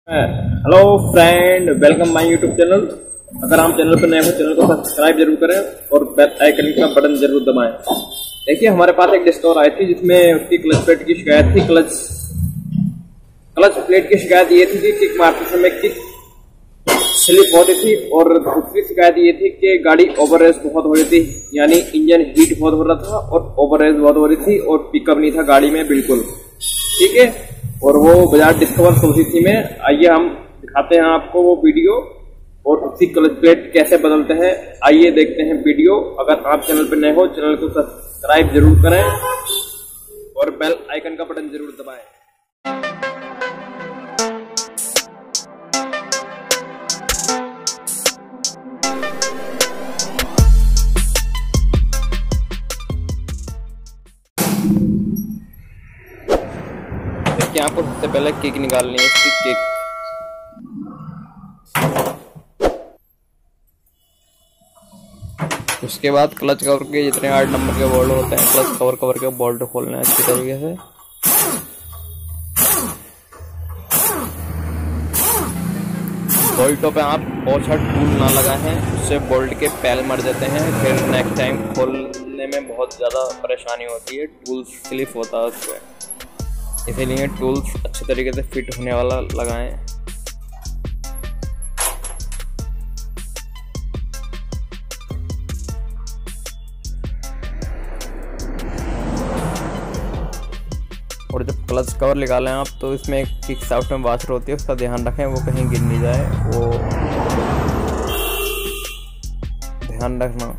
Hello friend, welcome my YouTube channel. अगर आप channel पर नए हो, चैनल को सब्सक्राइब जरूर करें और बेल आइकन का बटन जरूर दबाएं। देखिए, हमारे पास एक डिस्कवर आई थी जिसमें उसकी क्लच प्लेट की शिकायत थी। क्लच प्लेट की शिकायत ये थी कि किक मारते समय किक स्लिप होती थी, और दूसरी शिकायत ये थी कि गाड़ी ओवर रेस बहुत हो रही थी, यानी इंजन हीट बहुत हो रहा था और ओवर रेस बहुत हो रही थी और पिकअप नहीं था गाड़ी में बिल्कुल। ठीक है, और वो बजाज डिस्कवर सुजुकी में। आइए हम दिखाते हैं आपको वो वीडियो और उसकी क्लच प्लेट कैसे बदलते हैं। आइए देखते हैं वीडियो। अगर आप चैनल पर नए हो, चैनल को सब्सक्राइब जरूर करें और बेल आइकन का बटन जरूर दबाएं। देखिए, आपको सबसे पहले किक निकालनी है, इसकी किक। उसके बाद क्लच कवर के जितने 8 नंबर के बोल्ट होते हैं, क्लच कवर के बोल्ट खोलना है अच्छी तरीके से। बोल्टों पे आप बहुत सा टूल ना लगाए हैं, उससे बोल्ट के पैल मर जाते हैं, फिर नेक्स्ट टाइम खोलने में बहुत ज़्यादा परेशानी होती है, टूल स्लिप होता है उससे। इसीलिए टूल्स अच्छे तरीके से फिट होने वाला लगाएं। और जब क्लच कवर निकालें आप, तो इसमें एक किक शाफ्ट में वाशर होती है, उसका ध्यान रखें वो कहीं गिर नहीं जाए, वो ध्यान रखना।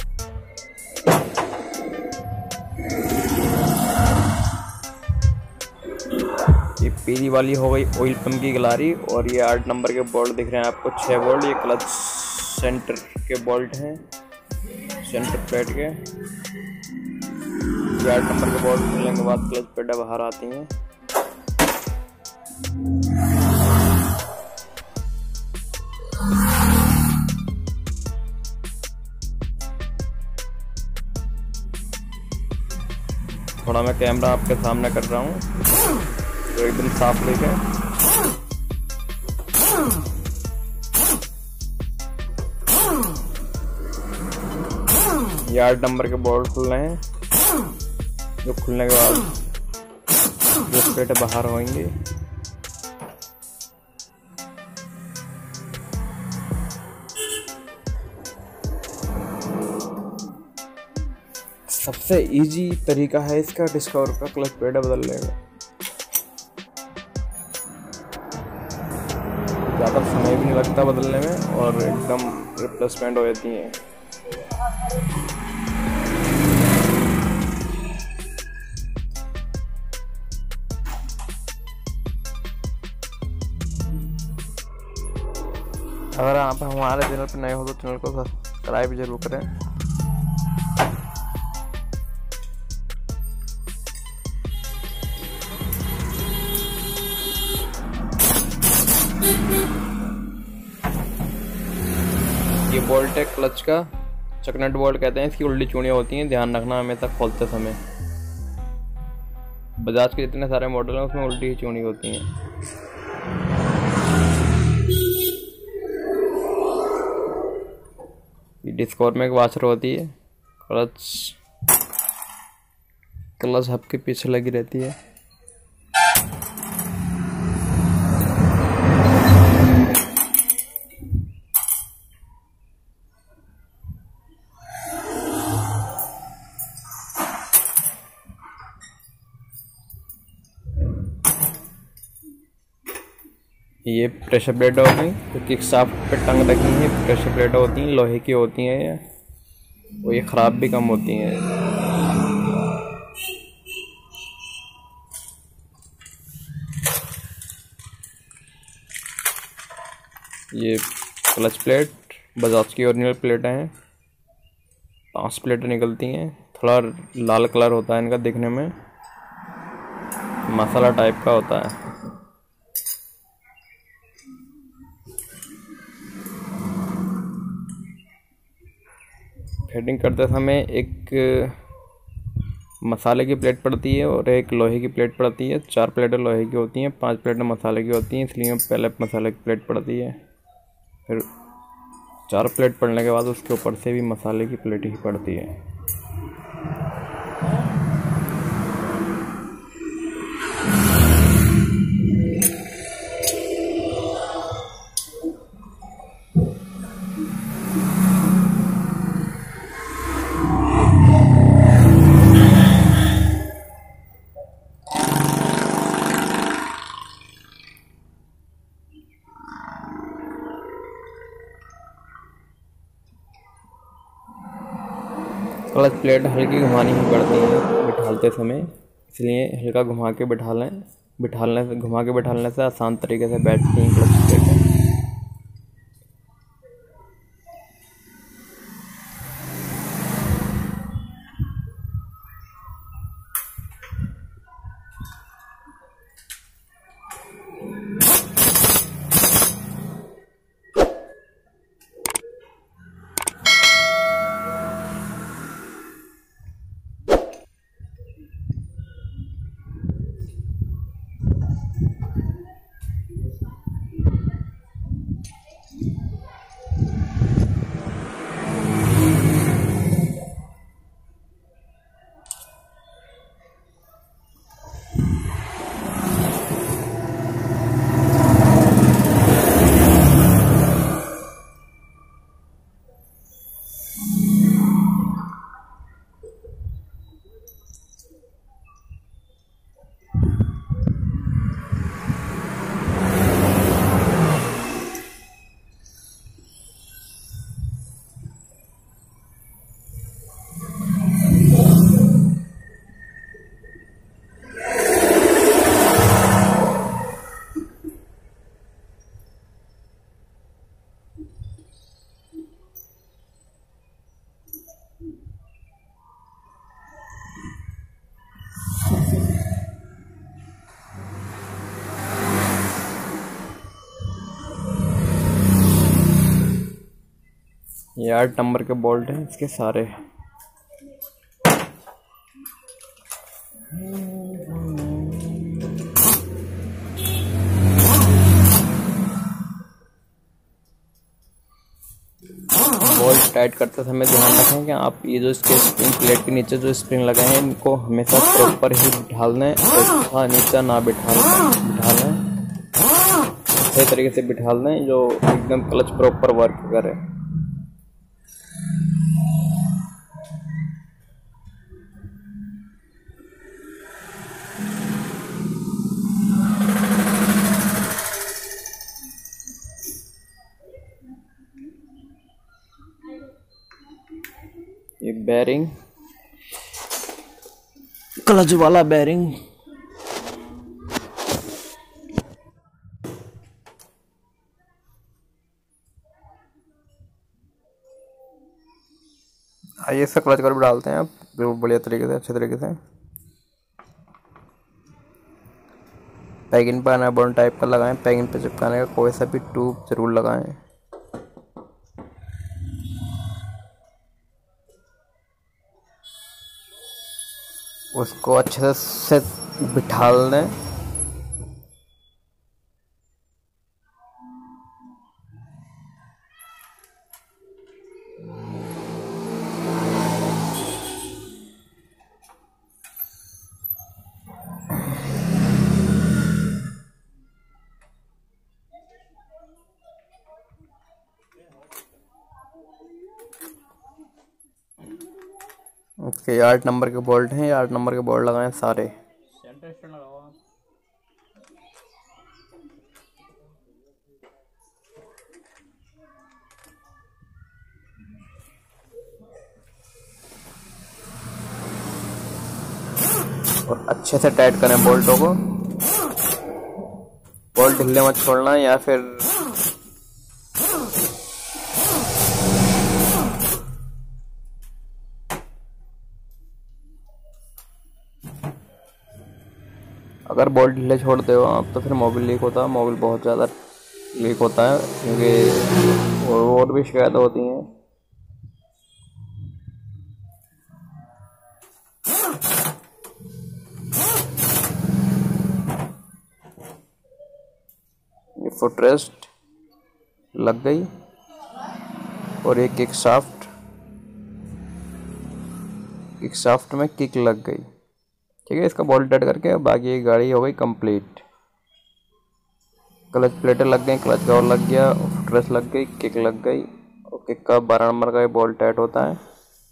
ये पीली वाली हो गई ऑयल पंप की गिलारी, और ये 8 नंबर के बोल्ट दिख रहे हैं आपको, 6 बोल्ट। ये क्लच सेंटर के बोल्ट हैं, सेंटर प्लेट के। ये 8 नंबर के बोल्ट खुलने के बाद क्लच प्लेटें बाहर आती हैं। थोड़ा मैं कैमरा आपके सामने कर रहा हूँ तो एकदम साफ देखें। ये 8 नंबर के बोल्ट खुल रहे हैं, जो खुलने के बाद जो प्लेटें बाहर होंगी। सबसे इजी तरीका है इसका डिस्कवर का क्लच प्लेट बदलने का। ज़्यादा समय भी नहीं लगता बदलने में, और एकदम रिप्लेसमेंट हो जाती है। अगर आप हमारे चैनल पर नए हो तो चैनल को सब्सक्राइब जरूर करें। ये बोल्ट है क्लच का, चकनट बोल्ट कहते हैं, इसकी उल्टी चूड़ियाँ होती हैं, ध्यान रखना हमेशा खोलते समय। बजाज के जितने सारे मॉडल हैं उसमें उल्टी ही चूड़ी होती हैं। ये डिस्कवर में एक वाशर होती है, क्लच हब के पीछे लगी रहती है। ये प्रेशर प्लेट होगी, तो किक शाफ्ट पे टंग रखी है। प्रेशर प्लेट होती हैं, लोहे की होती हैं ये, और ये ख़राब भी कम होती हैं। ये क्लच प्लेट बजाज की ओरिजिनल प्लेटें हैं, 5 प्लेटें निकलती हैं। थोड़ा लाल कलर होता है इनका दिखने में, मसाला टाइप का होता है। फिटिंग करते समय एक मसाले की प्लेट पड़ती है और एक लोहे की प्लेट पड़ती है। 4 प्लेटें लोहे की होती हैं, 5 प्लेटें मसाले की होती हैं, इसलिए पहले मसाले की प्लेट पड़ती है, फिर 4 प्लेट पड़ने के बाद उसके ऊपर से भी मसाले की प्लेट ही पड़ती है। क्लच प्लेट हल्की घुमानी ही पड़ती है बिठालते समय, इसलिए हल्का घुमा के घुमा के बिठालने से आसान तरीके से बैठती हैं क्लच प्लेटें। ये 8 नंबर के बोल्ट हैं इसके सारे। बोल्ट टाइट करते समय ध्यान रखें कि आप ये जो इसके स्प्रिंग प्लेट के नीचे जो स्प्रिंग लगाए हैं इनको हमेशा प्रॉपर ही बिठालना है, नीचा ना बिठालना है, सही तरीके से बिठालना है जो एकदम क्लच प्रॉपर वर्क करे। ये बेरिंग, क्लच वाला बेरिंग, आइए इसका क्लच कर डालते हैं आप बिल्कुल बढ़िया तरीके से, अच्छे तरीके से। पैगिन पर अनाबॉन टाइप का लगाएं, पैगिन पे चिपकाने का कोई सा भी ट्यूब जरूर लगाएं। उसको अच्छे से बिठा लें। इसके 8 नंबर के बोल्ट हैं, 8 नंबर के बोल्ट लगाएं सारे। और अच्छे से टाइट करें बोल्टों को, बोल्ट ढीले मत छोड़ना या फिर अगर बोल्ट ढीले छोड़ते हो आप तो फिर मोबिल लीक होता है, मोबिल बहुत ज़्यादा लीक होता है क्योंकि और भी शिकायतें होती हैं। फुटरेस्ट लग गई और एक किक शाफ्ट में किक लग गई। ठीक है, इसका बोल्ट टाइट करके बाकी ये गाड़ी हो गई कंप्लीट। क्लच प्लेटें लग गई, क्लच कवर लग गया, फुटरेस्ट लग गई, किक लग गई और किक का 12 नंबर का ये बोल्ट टाइट होता है।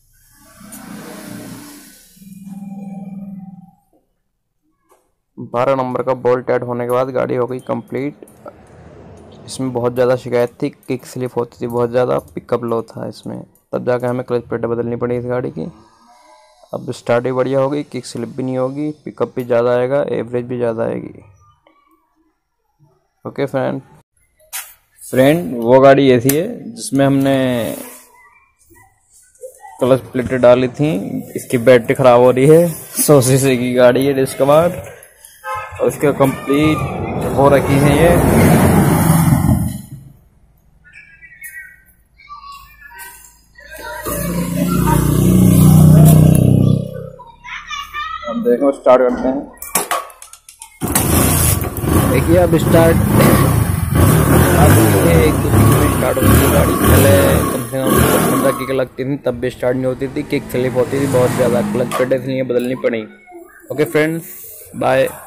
12 नंबर का बोल्ट टाइट होने के बाद गाड़ी हो गई कंप्लीट। इसमें बहुत ज़्यादा शिकायत थी, किक स्लिप होती थी बहुत ज़्यादा, पिकअप लो था इसमें, तब जाकर हमें क्लच प्लेटें बदलनी पड़ी इस गाड़ी की। अब स्टार्ट भी बढ़िया होगी, किक स्लिप भी नहीं होगी, पिकअप भी ज़्यादा आएगा, एवरेज भी ज़्यादा आएगी। ओके फ्रेंड, वो गाड़ी ऐसी है जिसमें हमने क्लच प्लेटें डाली थी। इसकी बैटरी ख़राब हो रही है, 100 सीसी की गाड़ी है डिस्कवर, और इसके कंप्लीट हो रखी है ये। अब देखो स्टार्ट करते हैं। देखिए अब स्टार्ट एक 2 किक में स्टार्ट होती थी गाड़ी। पहले कम से कम 15 किक लगती थी, तब भी स्टार्ट नहीं होती थी, किक स्लिप होती थी बहुत ज़्यादा, क्लच प्लेटें इसलिए बदलनी पड़ी। Okay friends, bye.